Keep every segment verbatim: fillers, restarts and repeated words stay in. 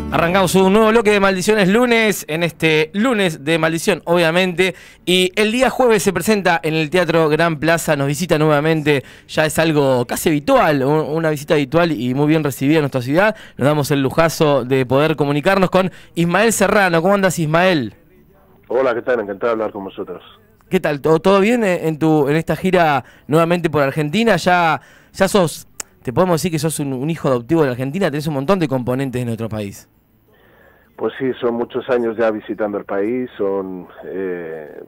Arrancamos un nuevo bloque de Maldiciones lunes, en este lunes de Maldición, obviamente, y el día jueves se presenta en el Teatro Gran Plaza, nos visita nuevamente, ya es algo casi habitual, una visita habitual y muy bien recibida en nuestra ciudad. Nos damos el lujazo de poder comunicarnos con Ismael Serrano. ¿Cómo andas, Ismael? Hola, ¿qué tal? Encantado de hablar con vosotros. ¿Qué tal? ¿Todo, todo bien en tu en esta gira nuevamente por Argentina? Ya, ya sos, te podemos decir que sos un, un hijo adoptivo de la Argentina, tenés un montón de componentes en nuestro país. Pues sí, son muchos años ya visitando el país, son eh,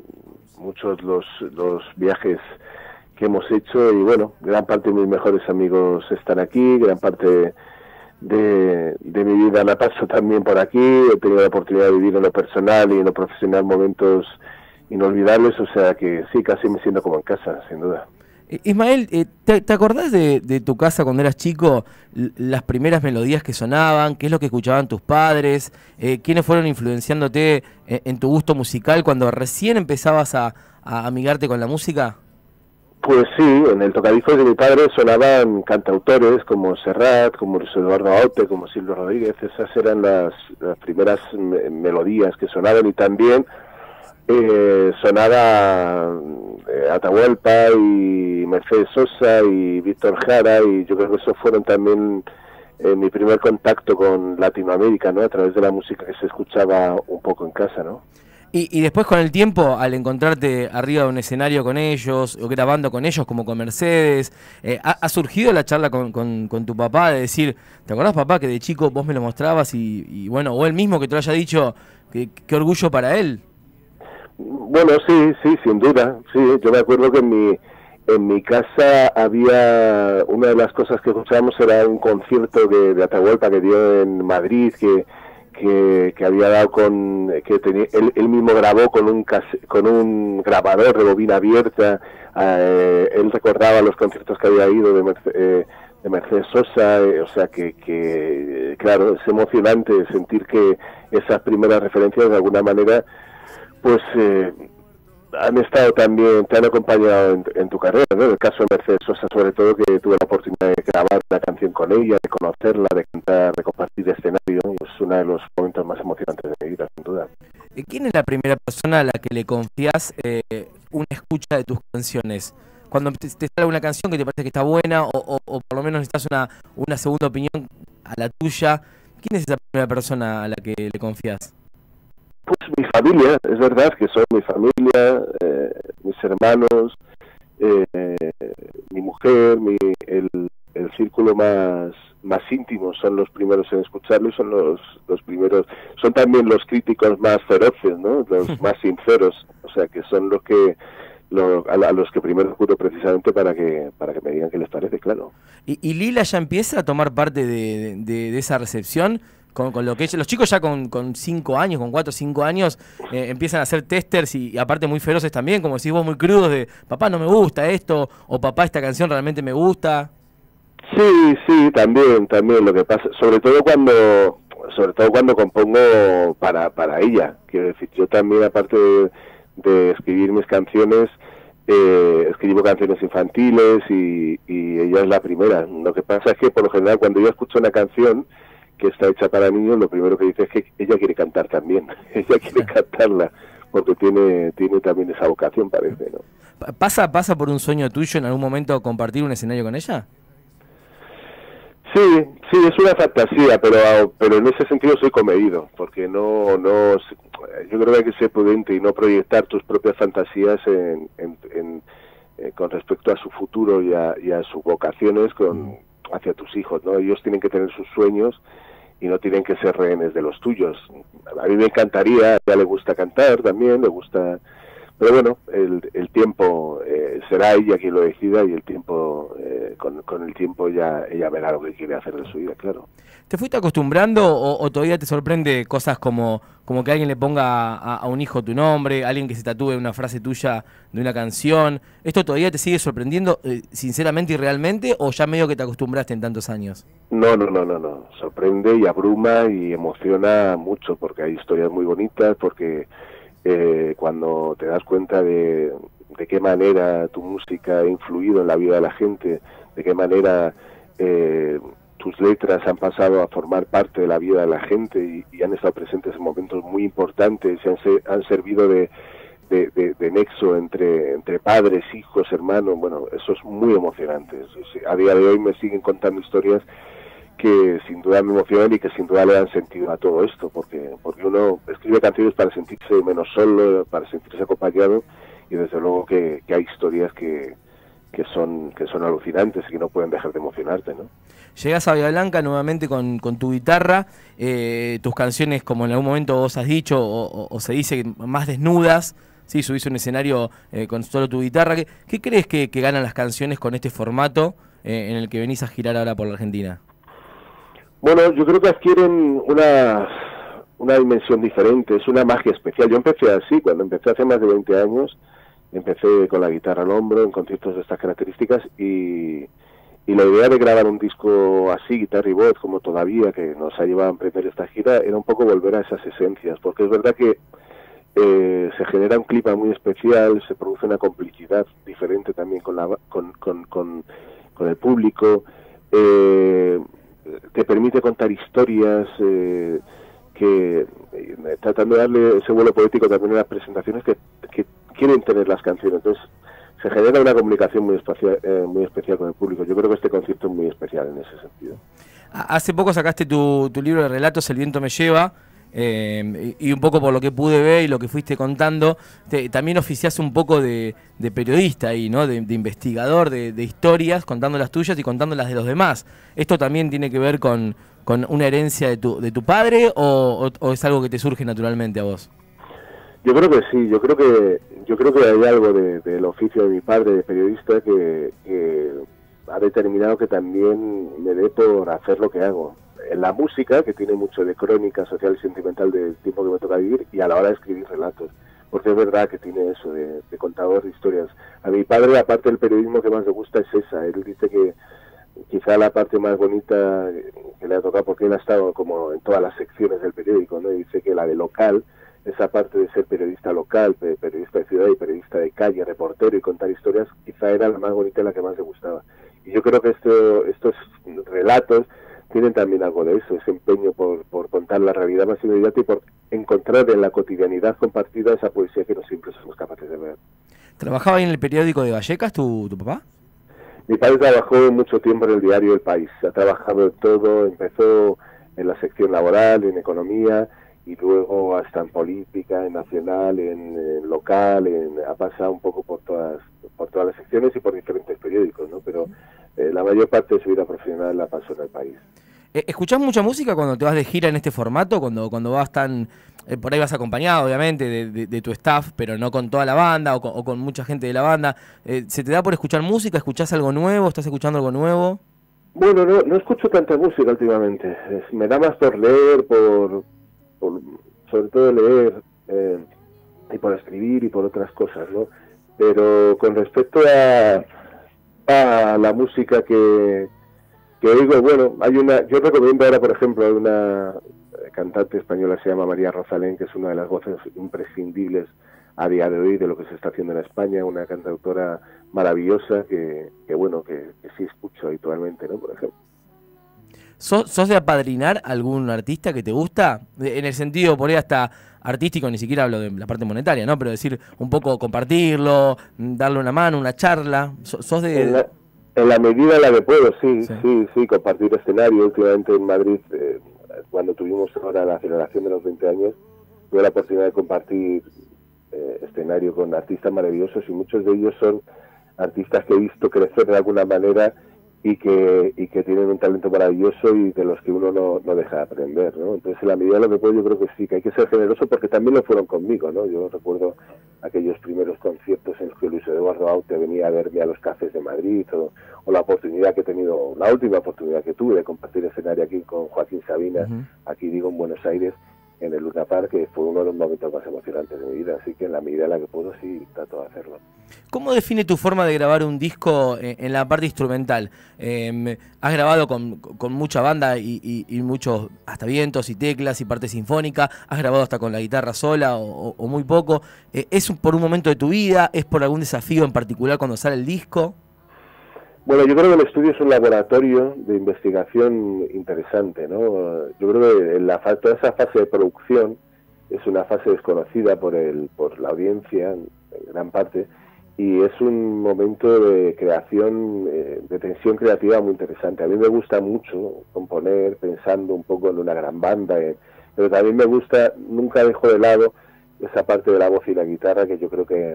muchos los, los viajes que hemos hecho y bueno, gran parte de mis mejores amigos están aquí, gran parte de, de mi vida la paso también por aquí, he tenido la oportunidad de vivir en lo personal y en lo profesional momentos inolvidables, o sea que sí, casi me siento como en casa, sin duda. Ismael, ¿te, te acordás de, de tu casa cuando eras chico? Las primeras melodías que sonaban, qué es lo que escuchaban tus padres, eh, quiénes fueron influenciándote en, en tu gusto musical cuando recién empezabas a, a amigarte con la música? Pues sí, en el tocadiscos de mi padre sonaban cantautores como Serrat, como Luis Eduardo Aute, como Silvio Rodríguez, esas eran las, las primeras me melodías que sonaban y también eh, sonaba eh, Atahualpa y Mercedes Sosa y Víctor Jara y yo creo que esos fueron también eh, mi primer contacto con Latinoamérica, ¿no? A través de la música que se escuchaba un poco en casa, ¿no? Y, y después con el tiempo, al encontrarte arriba de un escenario con ellos, o grabando con ellos como con Mercedes, eh, ha, ¿ha surgido la charla con, con, con tu papá de decir, ¿te acordás, papá, que de chico vos me lo mostrabas y, y bueno, o él mismo que te lo haya dicho, que, qué orgullo para él? Bueno, sí, sí, sin duda, sí, yo me acuerdo que en mi, en mi casa había, una de las cosas que escuchábamos era un concierto de, de Atahualpa que dio en Madrid, que Que, que había dado con que tenía, él, él mismo grabó con un case, con un grabador de bobina abierta, eh, él recordaba los conciertos que había ido de, Merce, eh, de Mercedes Sosa, eh, o sea que, que claro, es emocionante sentir que esas primeras referencias de alguna manera pues eh, han estado también, te han acompañado en, en tu carrera, ¿no? En el caso de Mercedes Sosa, sobre todo, que tuve la oportunidad de grabar una canción con ella, de conocerla, de cantar, de compartir escenario, es uno de los momentos más emocionantes de mi vida, sin duda. ¿Quién es la primera persona a la que le confías eh, una escucha de tus canciones? Cuando te, te sale una canción que te parece que está buena, o, o, o por lo menos necesitas una, una segunda opinión a la tuya, ¿quién es esa primera persona a la que le confías? Pues mi familia, es verdad que son mi familia, eh, mis hermanos, eh, mi mujer, mi, el, el círculo más más íntimo son los primeros en escucharlo y son los, los primeros, son también los críticos más feroces, ¿no? Los más sinceros, o sea que son los que lo, a, a los que primero escucho precisamente para que para que me digan qué les parece, claro. ¿Y, y Lila ya empieza a tomar parte de, de, de esa recepción? Con, con lo que los chicos ya con, con cinco años, con cuatro o cinco años, eh, empiezan a hacer testers y, y aparte muy feroces también, como decís vos, muy crudos de papá no me gusta esto, o papá esta canción realmente me gusta. Sí, sí, también, también, lo que pasa, sobre todo cuando, sobre todo cuando compongo para, para ella, quiero decir, yo también aparte de, de escribir mis canciones, eh, escribo canciones infantiles y, y ella es la primera. Lo que pasa es que por lo general cuando yo escucho una canción que está hecha para niños, lo primero que dice es que ella quiere cantar también, ella quiere cantarla, porque tiene tiene también esa vocación, parece, ¿no? ¿Pasa, pasa por un sueño tuyo en algún momento compartir un escenario con ella? Sí, sí, es una fantasía, pero pero en ese sentido soy comedido, porque no, no, yo creo que hay que ser prudente y no proyectar tus propias fantasías en, en, en eh, con respecto a su futuro y a, y a sus vocaciones con hacia tus hijos, ¿no? Ellos tienen que tener sus sueños y no tienen que ser rehenes de los tuyos. A mí me encantaría, a ella le gusta cantar también, le gusta, pero bueno, el, el tiempo eh, será ella quien lo decida y el tiempo, eh, con, con el tiempo ya ella verá lo que quiere hacer de su vida, claro. ¿Te fuiste acostumbrando o, o todavía te sorprende cosas como, como que alguien le ponga a, a un hijo tu nombre, alguien que se tatúe una frase tuya de una canción? ¿Esto todavía te sigue sorprendiendo eh, sinceramente y realmente o ya medio que te acostumbraste en tantos años? No, no, no, no, no. Sorprende y abruma y emociona mucho porque hay historias muy bonitas, porque eh, cuando te das cuenta de, de qué manera tu música ha influido en la vida de la gente, de qué manera... Eh, tus letras han pasado a formar parte de la vida de la gente y, y han estado presentes en momentos muy importantes y han, se, han servido de, de, de, de nexo entre, entre padres, hijos, hermanos. Bueno, eso es muy emocionante. A día de hoy me siguen contando historias que sin duda me emocionan y que sin duda le dan sentido a todo esto, porque, porque uno escribe canciones para sentirse menos solo, para sentirse acompañado, y desde luego que, que hay historias que, que son que son alucinantes y que no pueden dejar de emocionarte, ¿no? Llegas a Bahía Blanca nuevamente con, con tu guitarra, eh, tus canciones, como en algún momento vos has dicho, o, o, o se dice, más desnudas, ¿sí? Subís un escenario eh, con solo tu guitarra. ¿Qué, qué crees que, que ganan las canciones con este formato eh, en el que venís a girar ahora por la Argentina? Bueno, yo creo que adquieren una, una dimensión diferente, es una magia especial. Yo empecé así, cuando empecé hace más de veinte años, empecé con la guitarra al hombro, en conciertos de estas características, y, y la idea de grabar un disco así, guitarra y voz, como todavía, que nos ha llevado a emprender esta gira, era un poco volver a esas esencias, porque es verdad que eh, se genera un clima muy especial, se produce una complicidad diferente también con, la, con, con, con, con el público, eh, te permite contar historias, eh, que eh, tratando de darle ese vuelo poético también a las presentaciones que, que quieren tener las canciones. Entonces se genera una comunicación muy especial, eh, muy especial con el público. Yo creo que este concierto es muy especial en ese sentido. Hace poco sacaste tu, tu libro de relatos, El viento me lleva, eh, y, y un poco por lo que pude ver y lo que fuiste contando, te, también oficiás un poco de, de periodista ahí, ¿no? De, de investigador, de, de historias, contando las tuyas y contando las de los demás. ¿Esto también tiene que ver con, con una herencia de tu, de tu padre o, o, o es algo que te surge naturalmente a vos? Yo creo que sí, yo creo que yo creo que hay algo de, del oficio de mi padre de periodista que, que ha determinado que también me dé por hacer lo que hago. En la música, que tiene mucho de crónica social y sentimental del tiempo que me toca vivir, y a la hora de escribir relatos, porque es verdad que tiene eso de, de contador de historias. A mi padre, aparte del periodismo que más le gusta es esa. Él dice que quizá la parte más bonita que le ha tocado, porque él ha estado como en todas las secciones del periódico, ¿no? Y dice que la de local, esa parte de ser periodista local, periodista de ciudad y periodista de calle, reportero y contar historias, quizá era la más bonita y la que más le gustaba. Y yo creo que esto, estos relatos tienen también algo de eso, ese empeño por, por contar la realidad más inmediata y por encontrar en la cotidianidad compartida esa poesía que no siempre somos capaces de ver. ¿Trabajaba ahí en el periódico de Vallecas tu, tu papá? Mi padre trabajó mucho tiempo en el diario El País, ha trabajado en todo, empezó en la sección laboral, en economía, y luego hasta en política, en nacional, en, en local, en, ha pasado un poco por todas por todas las secciones y por diferentes periódicos, ¿no? Pero eh, la mayor parte de su vida profesional la pasó en El País. ¿Escuchás mucha música cuando te vas de gira en este formato? Cuando cuando vas tan... Eh, por ahí vas acompañado, obviamente, de, de, de tu staff, pero no con toda la banda o con, o con mucha gente de la banda. Eh, ¿Se te da por escuchar música? ¿Escuchás algo nuevo? ¿Estás escuchando algo nuevo? Bueno, no, no escucho tanta música últimamente. Es, me da más por leer, por... por sobre todo leer eh, y por escribir y por otras cosas, ¿no? Pero con respecto a, a la música que, que oigo, bueno, hay una, yo recomiendo ahora, por ejemplo, hay una cantante española que se llama María Rosalén, que es una de las voces imprescindibles a día de hoy de lo que se está haciendo en España, una cantautora maravillosa que, que bueno, que, que sí escucho habitualmente, ¿no? Por ejemplo. ¿Sos, ¿Sos de apadrinar algún artista que te gusta? En el sentido, por ahí hasta artístico, ni siquiera hablo de la parte monetaria, ¿no? Pero decir, un poco compartirlo, darle una mano, una charla. ¿Sos de...? En la, en la medida en la que puedo, sí, sí, sí, sí compartir escenario. Últimamente en Madrid, eh, cuando tuvimos ahora la celebración de los veinte años, tuve la oportunidad de compartir eh, escenario con artistas maravillosos y muchos de ellos son artistas que he visto crecer de alguna manera y que y que tienen un talento maravilloso y de los que uno no, no deja de aprender, ¿no? Entonces, en la medida de lo que puedo, yo creo que sí, que hay que ser generoso porque también lo fueron conmigo, ¿no? Yo recuerdo aquellos primeros conciertos en los que Luis Eduardo Aute venía a verme a los cafés de Madrid, o, o la oportunidad que he tenido, la última oportunidad que tuve de compartir escenario aquí con Joaquín Sabina, uh-huh. aquí digo en Buenos Aires, en el Luna Park, que fue uno de los momentos más emocionantes de mi vida, así que en la medida en la que puedo sí trato de hacerlo. ¿Cómo define tu forma de grabar un disco en, en la parte instrumental? Eh, has grabado con, con mucha banda y, y, y muchos, hasta vientos y teclas y parte sinfónica, has grabado hasta con la guitarra sola o, o, o muy poco. Eh, ¿Es por un momento de tu vida? ¿Es por algún desafío en particular cuando sale el disco? Bueno, yo creo que el estudio es un laboratorio de investigación interesante, ¿no? Yo creo que en la, toda esa fase de producción es una fase desconocida por el por la audiencia, en gran parte, y es un momento de creación, eh, de tensión creativa muy interesante. A mí me gusta mucho componer pensando un poco en una gran banda, eh, pero también me gusta, nunca dejo de lado esa parte de la voz y la guitarra que yo creo que...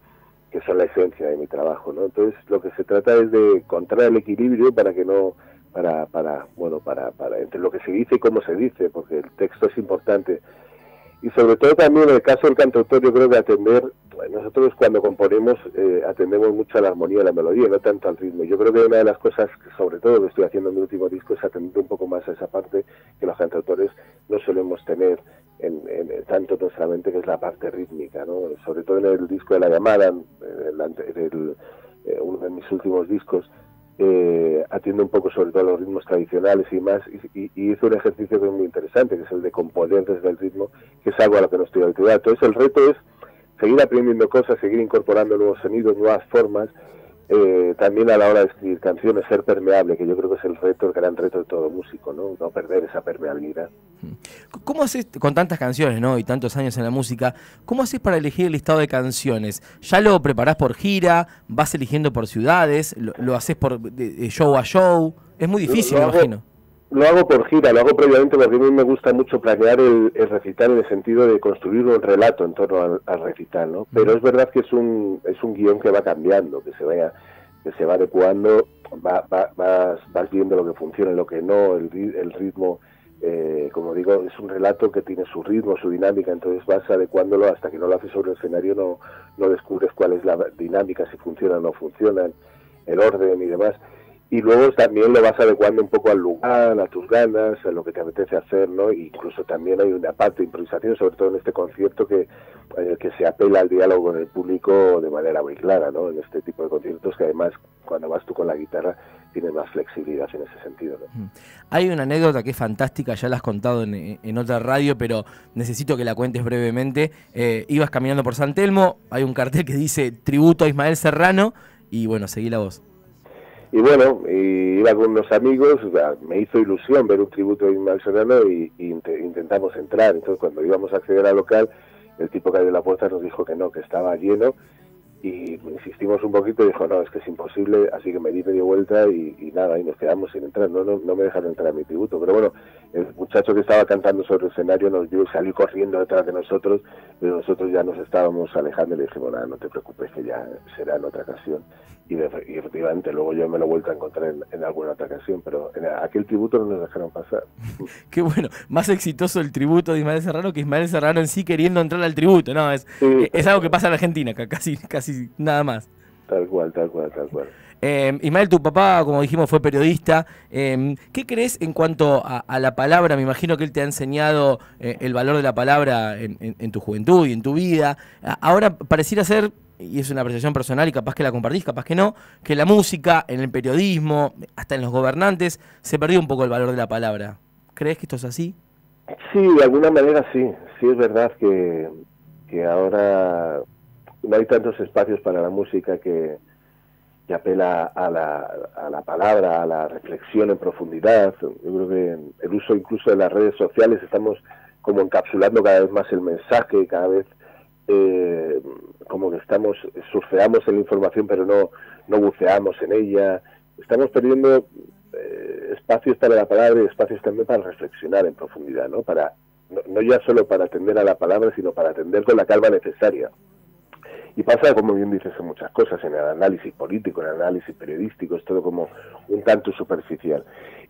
que son la esencia de mi trabajo, ¿no? Entonces lo que se trata es de encontrar el equilibrio para que no, para, para, bueno, para, para entre lo que se dice y cómo se dice, porque el texto es importante. Y sobre todo también en el caso del cantautor, yo creo que atender, nosotros cuando componemos eh, atendemos mucho a la armonía, a la melodía, no tanto al ritmo. Yo creo que una de las cosas, que sobre todo que estoy haciendo en mi último disco, es atender un poco más a esa parte que los cantautores no solemos tener en, en, tanto nuestra mente, que es la parte rítmica, ¿no? Sobre todo en el disco de La Llamada, en, el, en el, eh, uno de mis últimos discos, Eh, atiende un poco sobre todo a los ritmos tradicionales y más, y, y, y hizo un ejercicio que es muy interesante, que es el de componer desde el ritmo, que es algo a lo que no estoy habituado. Entonces el reto es seguir aprendiendo cosas, seguir incorporando nuevos sonidos, nuevas formas, eh, también a la hora de escribir canciones, ser permeable, que yo creo que es el reto, el gran reto de todo músico, ¿no? No perder esa permeabilidad. ¿Cómo haces, con tantas canciones, ¿no? Y tantos años en la música, cómo haces para elegir el listado de canciones? ¿Ya lo preparás por gira? ¿Vas eligiendo por ciudades? ¿Lo, lo haces por de, de show a show? Es muy difícil, lo, lo me imagino. Hago, lo hago por gira, lo hago previamente, porque a mí me gusta mucho planear el, el recital en el sentido de construir un relato en torno al, al recital, ¿no? Pero es verdad que es un es un guión que va cambiando, que se vaya que se va adecuando, va, va, vas, vas viendo lo que funciona y lo que no, el, el ritmo. Eh, como digo, es un relato que tiene su ritmo, su dinámica, entonces vas adecuándolo hasta que no lo haces sobre el escenario, no, no descubres cuál es la dinámica, si funciona o no funciona, el orden y demás. Y luego también lo vas adecuando un poco al lugar, a tus ganas, a lo que te apetece hacer, ¿no? E incluso también hay una parte de improvisación, sobre todo en este concierto, que, eh, que se apela al diálogo con el público de manera muy clara, ¿no? En este tipo de conciertos, que además, cuando vas tú con la guitarra, tienes más flexibilidad en ese sentido, ¿no? Hay una anécdota que es fantástica, ya la has contado en, en otra radio, pero necesito que la cuentes brevemente. Eh, ibas caminando por San Telmo, hay un cartel que dice tributo a Ismael Serrano, y bueno, seguí la voz. Y bueno, y iba con unos amigos, o sea, me hizo ilusión ver un tributo a Ismael Serrano y, y int intentamos entrar. Entonces cuando íbamos a acceder al local, el tipo que abrió la puerta nos dijo que no, que estaba lleno, y insistimos un poquito y dijo, no, es que es imposible, así que me di media vuelta y, y nada, y nos quedamos sin entrar, no, no, no me dejaron entrar a mi tributo. Pero bueno, el muchacho que estaba cantando sobre el escenario nos vio y salió corriendo detrás de nosotros, pero nosotros ya nos estábamos alejando y le dijimos, nada, no te preocupes, que ya será en otra ocasión. Y, de, y efectivamente luego yo me lo he vuelto a encontrar en, en alguna otra ocasión, pero en aquel tributo no nos dejaron pasar. Qué bueno, más exitoso el tributo de Ismael Serrano que Ismael Serrano en sí queriendo entrar al tributo, ¿no? Es, sí, es algo que pasa en Argentina, casi, casi nada más. Tal cual, tal cual, tal cual. Eh, Ismael, tu papá, como dijimos, fue periodista. Eh, ¿Qué crees en cuanto a, a la palabra? Me imagino que él te ha enseñado eh, el valor de la palabra en, en, en tu juventud y en tu vida. Ahora pareciera ser, y es una apreciación personal y capaz que la compartís, capaz que no, que la música, en el periodismo, hasta en los gobernantes, se perdió un poco el valor de la palabra. ¿Crees que esto es así? Sí, de alguna manera sí. Sí es verdad que, que ahora no hay tantos espacios para la música que, que apela a la, a la palabra, a la reflexión en profundidad. Yo creo que el uso incluso de las redes sociales, estamos como encapsulando cada vez más el mensaje, cada vez eh, como que estamos, surfeamos en la información pero no, no buceamos en ella. Estamos perdiendo eh, espacios para la palabra y espacios también para reflexionar en profundidad, ¿no? Para, no, no ya solo para atender a la palabra, sino para atender con la calma necesaria. Y pasa, como bien dices, en muchas cosas, en el análisis político, en el análisis periodístico, es todo como un tanto superficial.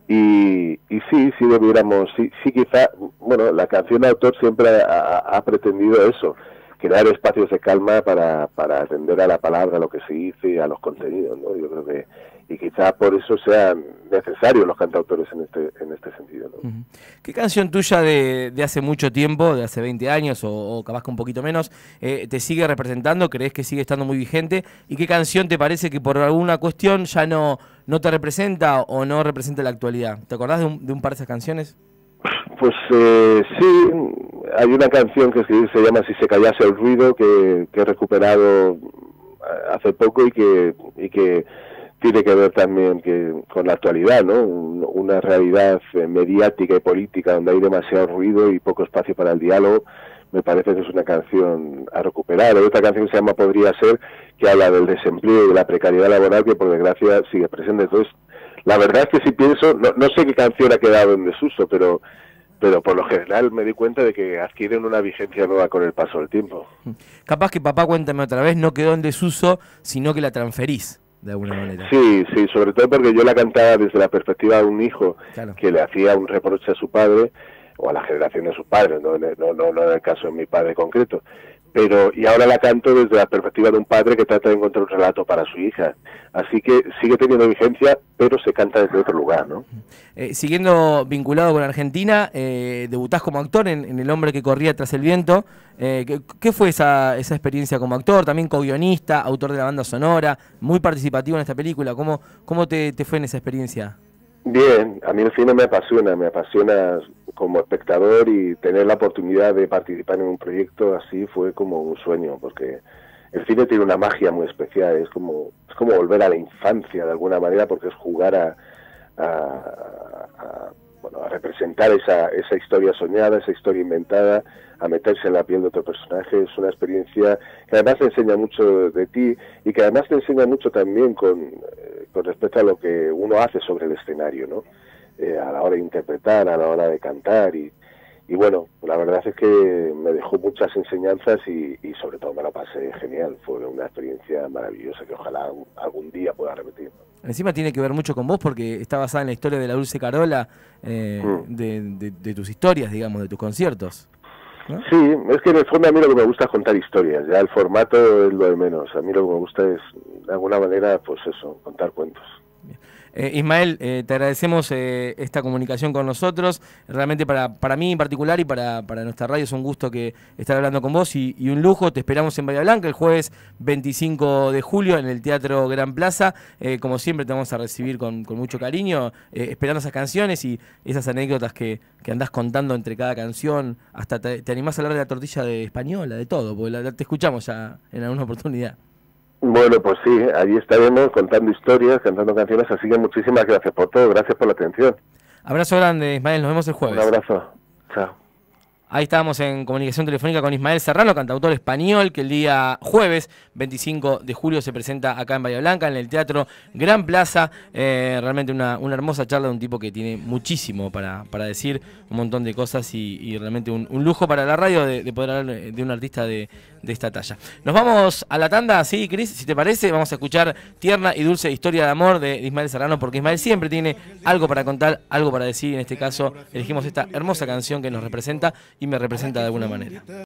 Y, y sí, sí debiéramos, sí, sí quizá, bueno, la canción de autor siempre ha, ha pretendido eso, crear espacios de calma para, para atender a la palabra, a lo que se dice, a los contenidos, ¿no? Yo creo que, y quizás por eso sean necesarios los cantautores en este en este sentido, ¿no? ¿Qué canción tuya de, de hace mucho tiempo, de hace veinte años o, o capaz que un poquito menos, eh, te sigue representando, crees que sigue estando muy vigente? ¿Y qué canción te parece que por alguna cuestión ya no, no te representa o no representa la actualidad? ¿Te acordás de un, de un par de esas canciones? Pues eh, sí, hay una canción que se llama Si se callase el ruido, que, que he recuperado hace poco y que, y que tiene que ver también que con la actualidad, ¿no? Una realidad mediática y política donde hay demasiado ruido y poco espacio para el diálogo. Me parece que es una canción a recuperar. Hay otra canción que se llama Podría Ser, que habla del desempleo y de la precariedad laboral, que por desgracia sigue presente. Entonces, la verdad es que si pienso, no, no sé qué canción ha quedado en desuso, pero pero por lo general me di cuenta de que adquieren una vigencia nueva con el paso del tiempo. Capaz que Papá Cuéntame Otra Vez no quedó en desuso, sino que la transferís de alguna manera. Sí, sí, sobre todo porque yo la cantaba desde la perspectiva de un hijo, claro, que le hacía un reproche a su padre, o a la generación de sus padres, no, no, no, no en el caso de mi padre concreto, pero y ahora la canto desde la perspectiva de un padre que trata de encontrar un relato para su hija, así que sigue teniendo vigencia, pero se canta desde otro lugar, ¿no? Eh, siguiendo vinculado con Argentina, eh, debutás como actor en, en El hombre que corría tras el viento. Eh, ¿qué, ¿Qué fue esa, esa experiencia como actor? También co-guionista, autor de la banda sonora, muy participativo en esta película. ¿Cómo, cómo te, te fue en esa experiencia? Bien, a mí el cine me apasiona, me apasiona como espectador, y tener la oportunidad de participar en un proyecto así fue como un sueño, porque el cine tiene una magia muy especial, es como es como volver a la infancia de alguna manera, porque es jugar a, a, a, bueno, a representar esa, esa historia soñada, esa historia inventada, a meterse en la piel de otro personaje. Es una experiencia que además te enseña mucho de ti, y que además te enseña mucho también con, eh, con respecto a lo que uno hace sobre el escenario, ¿no? Eh, a la hora de interpretar, a la hora de cantar, y, y bueno, la verdad es que me dejó muchas enseñanzas y, y sobre todo me lo pasé genial. Fue una experiencia maravillosa que ojalá algún día pueda repetir. Encima tiene que ver mucho con vos, porque está basada en la historia de la Dulce Carola, eh, mm. de, de, de tus historias, digamos, de tus conciertos, ¿no? Sí, es que en el fondo a mí lo que me gusta es contar historias, ya el formato es lo de menos. A mí lo que me gusta es, de alguna manera, pues eso, contar cuentos. Eh, Ismael, eh, te agradecemos eh, esta comunicación con nosotros. Realmente para, para mí en particular y para, para nuestra radio es un gusto que estar hablando con vos y, y un lujo. Te esperamos en Bahía Blanca el jueves veinticinco de julio en el Teatro Gran Plaza. Eh, como siempre te vamos a recibir con, con mucho cariño, eh, esperando esas canciones y esas anécdotas que, que andás contando entre cada canción. Hasta te, te animás a hablar de la tortilla de española, de todo, porque la, te escuchamos ya en alguna oportunidad. Bueno, pues sí, allí estaremos contando historias, cantando canciones, así que muchísimas gracias por todo, gracias por la atención. Abrazo grande, Ismael, nos vemos el jueves. Un abrazo, chao. Ahí estábamos en comunicación telefónica con Ismael Serrano, cantautor español, que el día jueves veinticinco de julio se presenta acá en Bahía Blanca, en el Teatro Gran Plaza. Eh, realmente una, una hermosa charla de un tipo que tiene muchísimo para, para decir, un montón de cosas y, y realmente un, un lujo para la radio de, de poder hablar de un artista de, de esta talla. Nos vamos a la tanda, sí, Cris, si te parece, vamos a escuchar Tierna y Dulce Historia de Amor de Ismael Serrano, porque Ismael siempre tiene algo para contar, algo para decir. En este caso elegimos esta hermosa canción que nos representa y me representa de alguna manera.